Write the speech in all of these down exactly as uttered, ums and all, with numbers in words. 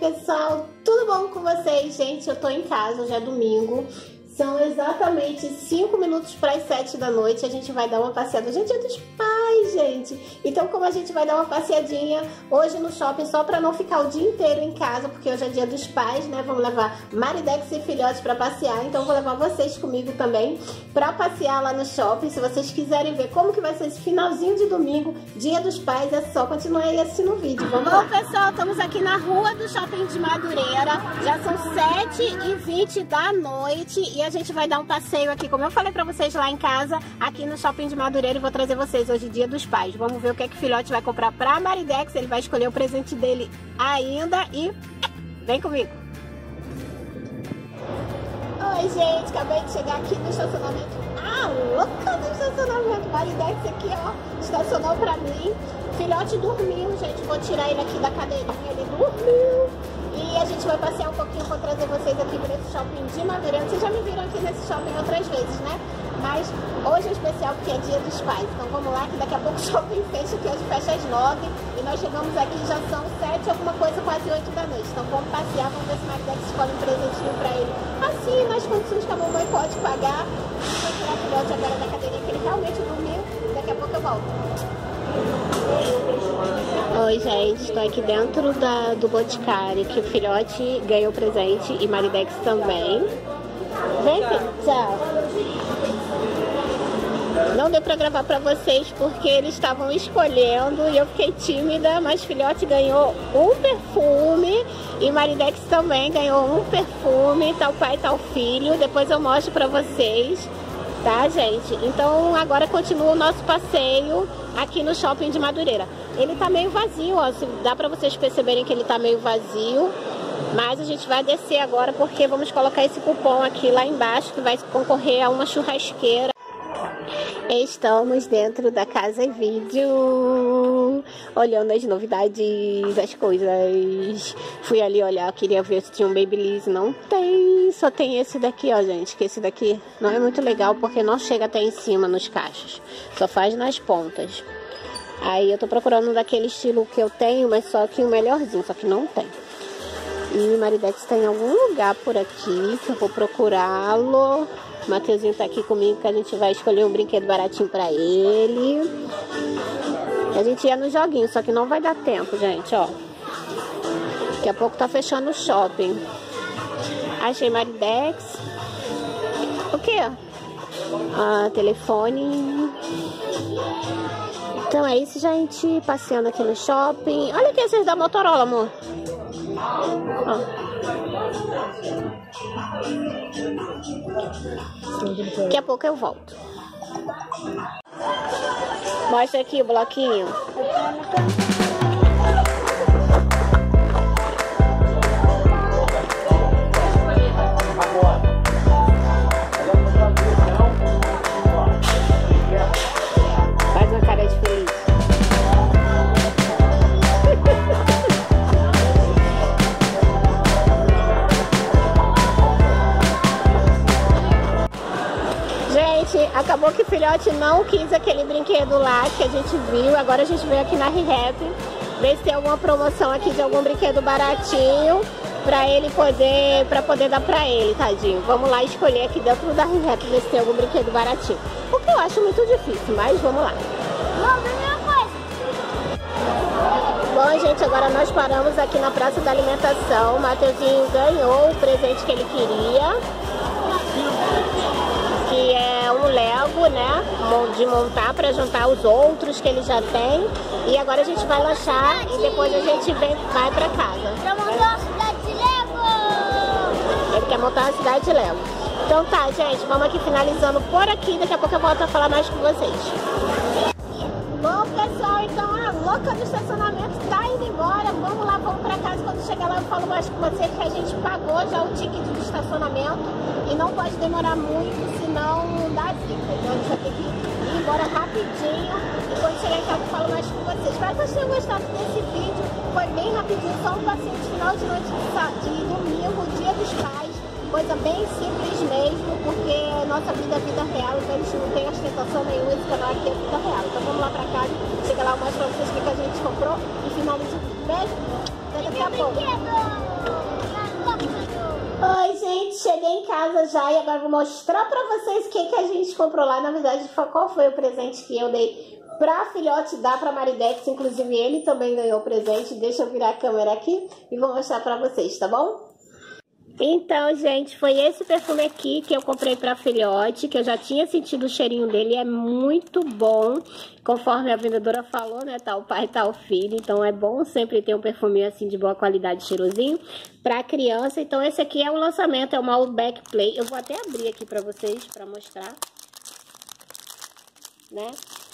pessoal, tudo bom com vocês? Gente, eu tô em casa, já é domingo. São exatamente cinco minutos para as sete da noite. A gente vai dar uma passeada. Hoje é dia dos pais, gente. Então, como a gente vai dar uma passeadinha hoje no shopping, só para não ficar o dia inteiro em casa, porque hoje é dia dos pais, né? Vamos levar Maridex e filhotes para passear. Então, vou levar vocês comigo também para passear lá no shopping. Se vocês quiserem ver como que vai ser esse finalzinho de domingo, dia dos pais, é só continuar aí assistindo o vídeo. Vamos lá. Bom, pessoal, estamos aqui na rua do shopping de Madureira. Já são sete e vinte da noite e a gente vai dar um passeio aqui, como eu falei pra vocês lá em casa, aqui no shopping de Madureira, e vou trazer vocês hoje, dia dos pais. Vamos ver o que é que o filhote vai comprar pra Maridex. Ele vai escolher o presente dele ainda e vem comigo. Oi, gente, acabei de chegar aqui no estacionamento. Ah, louca do estacionamento. Maridex aqui, ó, estacionou pra mim. Filhote dormiu, gente, vou tirar ele aqui da cadeirinha, ele dormiu. E a gente vai passear um pouquinho, vou trazer vocês aqui para esse shopping de Madureira. Vocês já me viram aqui nesse shopping outras vezes, né? Mas hoje é especial porque é dia dos pais. Então vamos lá, que daqui a pouco o shopping fecha, que hoje fecha às nove. E nós chegamos aqui, já são sete, alguma coisa, quase oito da noite. Então vamos passear, vamos ver se o Maridex escolhe um presentinho para ele. Assim, nas condições que a mamãe pode pagar. E vou tirar o filhote agora da cadeirinha, que ele realmente dormiu. Daqui a pouco eu volto. Oi, gente, estou aqui dentro da, do Boticário, que o filhote ganhou presente e Maridex também. Vem, filho, tchau. Não deu pra gravar pra vocês porque eles estavam escolhendo e eu fiquei tímida, mas filhote ganhou um perfume e Maridex também ganhou um perfume, tal pai, tal filho. Depois eu mostro pra vocês. Tá, gente? Então agora continua o nosso passeio aqui no shopping de Madureira. Ele tá meio vazio, ó, se dá pra vocês perceberem que ele tá meio vazio. Mas a gente vai descer agora porque vamos colocar esse cupom aqui lá embaixo, que vai concorrer a uma churrasqueira. Estamos dentro da Casa e Vídeo, olhando as novidades, as coisas. Fui ali olhar, queria ver se tinha um Babyliss, não tem. Só tem esse daqui, ó, gente, que esse daqui não é muito legal porque não chega até em cima nos cachos, só faz nas pontas. Aí eu tô procurando daquele estilo que eu tenho, mas só que um melhorzinho, só que não tem. E Maridex tá em algum lugar por aqui, que eu vou procurá-lo. Mateuzinho tá aqui comigo, que a gente vai escolher um brinquedo baratinho pra ele. A gente ia no joguinho, só que não vai dar tempo, gente, ó. Daqui a pouco tá fechando o shopping. Achei Maridex. O quê? Ah, telefone. Então é isso, gente. Passeando aqui no shopping. Olha aqui esses da Motorola, amor. Ó. Daqui a pouco eu volto. Mostra aqui o bloquinho. Faz uma cara de feliz. Acabou que o filhote não quis aquele brinquedo lá que a gente viu. Agora a gente veio aqui na ReHap ver se tem alguma promoção aqui de algum brinquedo baratinho pra ele poder, pra poder dar pra ele, tadinho. Vamos lá escolher aqui dentro da ReHap ver se tem algum brinquedo baratinho. O que eu acho muito difícil, mas vamos lá. Bom, gente, agora nós paramos aqui na Praça da Alimentação. O Mateuzinho ganhou o presente que ele queria, que é um Lego, né, de montar para juntar os outros que ele já tem. E agora a gente vai lanchar e depois a gente vem, vai para casa. Pra montar uma cidade de Lego! Ele quer montar uma cidade de Lego. Então tá, gente, vamos aqui finalizando por aqui. Daqui a pouco eu volto a falar mais com vocês. Bom, pessoal, então a louca do estacionamento tá indo embora. Vamos lá, vamos pra casa. Quando chegar lá eu falo mais com vocês que a gente pagou já o ticket do estacionamento e não pode demorar muito, senão dá zica. Então a gente vai ter que ir embora rapidinho e quando chegar em casa eu falo mais com vocês. Espero que vocês tenham gostado desse vídeo. Foi bem rapidinho, só um passeio de final de noite de domingo, dia dos pais. Coisa bem simples mesmo, porque nossa vida é vida real, então a gente não tem ostentação nenhuma, esse canal aqui é vida real. Então vamos lá pra casa, chega lá, uma mostrar pra vocês o que, que a gente comprou e finaliza o vídeo. Beijo, até daqui a pouco. Oi, gente, cheguei em casa já e agora vou mostrar pra vocês o que, que a gente comprou lá. Na verdade, qual foi o presente que eu dei pra filhote dar pra Maridex. Inclusive, ele também ganhou o presente. Deixa eu virar a câmera aqui e vou mostrar pra vocês, tá bom? Então, gente, foi esse perfume aqui que eu comprei pra filhote, que eu já tinha sentido o cheirinho dele, é muito bom, conforme a vendedora falou, né, tá o pai, tá o filho, então é bom sempre ter um perfume assim de boa qualidade, cheirosinho, pra criança. Então esse aqui é o lançamento, é o Malbec Play, eu vou até abrir aqui pra vocês, pra mostrar, né,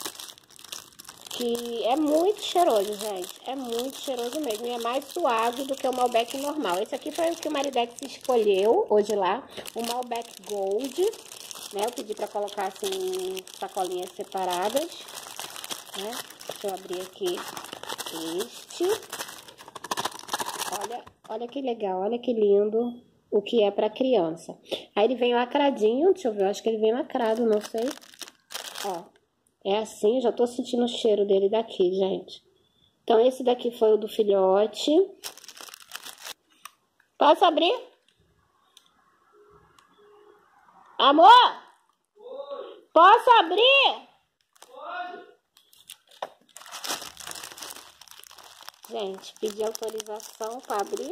que é muito cheiroso, gente, é muito cheiroso mesmo, e é mais suave do que o Malbec normal. Esse aqui foi o que o Maridex escolheu hoje lá, o Malbec Gold, né, eu pedi pra colocar assim em sacolinhas separadas, né, deixa eu abrir aqui este, olha, olha que legal, olha que lindo, o que é pra criança. Aí ele vem lacradinho, deixa eu ver, eu acho que ele vem lacrado, não sei, ó. É assim, já tô sentindo o cheiro dele daqui, gente. Então, esse daqui foi o do filhote. Posso abrir? Amor? Posso abrir? Gente, pedi autorização para abrir.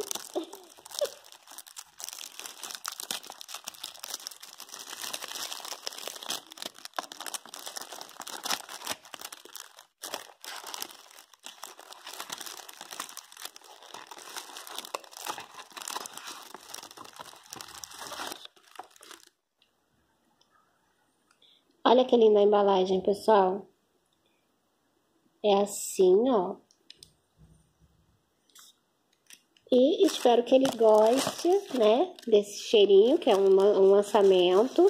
Olha que linda a embalagem, pessoal. É assim, ó. E espero que ele goste, né, desse cheirinho, que é um, um lançamento.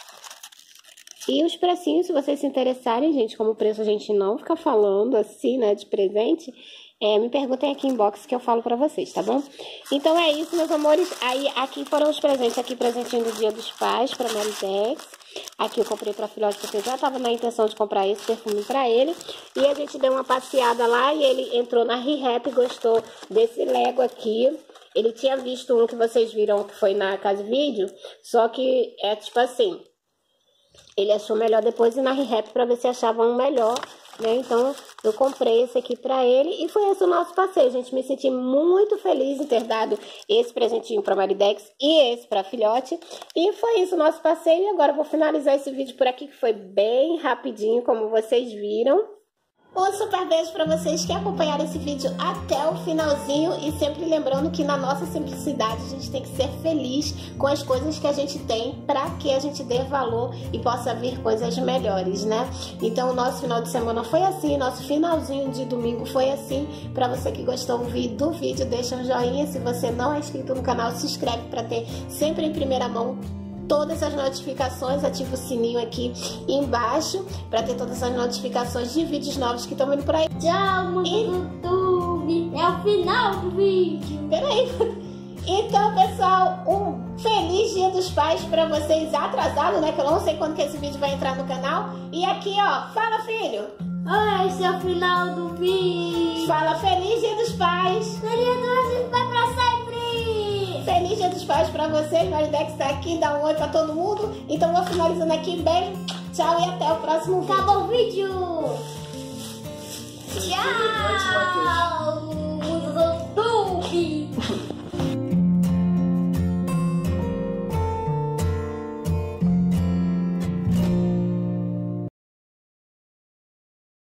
E os precinhos, se vocês se interessarem, gente, como o preço a gente não fica falando assim, né, de presente, é, me perguntem aqui em box que eu falo pra vocês, tá bom? Então é isso, meus amores. Aí, aqui foram os presentes, aqui presentinho do Dia dos Pais pra Maridex. Aqui eu comprei pra filhote, porque eu já tava na intenção de comprar esse perfume pra ele. E a gente deu uma passeada lá e ele entrou na ReHap e gostou desse Lego aqui. Ele tinha visto um que vocês viram que foi na Casa Vídeo, só que é tipo assim, ele achou melhor depois ir na ReHap pra ver se achava um melhor, né? Então eu comprei esse aqui pra ele e foi esse o nosso passeio, gente. Me senti muito feliz em ter dado esse presentinho pra Maridex e esse pra filhote. E foi isso o nosso passeio. E agora eu vou finalizar esse vídeo por aqui, que foi bem rapidinho, como vocês viram. Um super beijo pra vocês que acompanharam esse vídeo até o finalzinho. E sempre lembrando que na nossa simplicidade a gente tem que ser feliz com as coisas que a gente tem, pra que a gente dê valor e possa vir coisas melhores, né? Então o nosso final de semana foi assim, nosso finalzinho de domingo foi assim. Pra você que gostou do vídeo, deixa um joinha. Se você não é inscrito no canal, se inscreve pra ter sempre em primeira mão todas as notificações, ativa o sininho aqui embaixo para ter todas as notificações de vídeos novos que estão vindo por aí. Tchau, mundo e... do YouTube. É o final do vídeo. Peraí. Então, pessoal, um feliz Dia dos Pais para vocês, atrasado, né? Que eu não sei quando que esse vídeo vai entrar no canal. E aqui, ó, fala, filho. Ah, esse é o final do vídeo. Fala, feliz Dia dos Pais. Feliz Dia dos Pais pra sempre. Feliz Dia dos Pais pra vocês. Maridex tá aqui, dá um oi pra todo mundo. Então vou finalizando aqui. Beijo, tchau e até o próximo vídeo. Acabou o vídeo.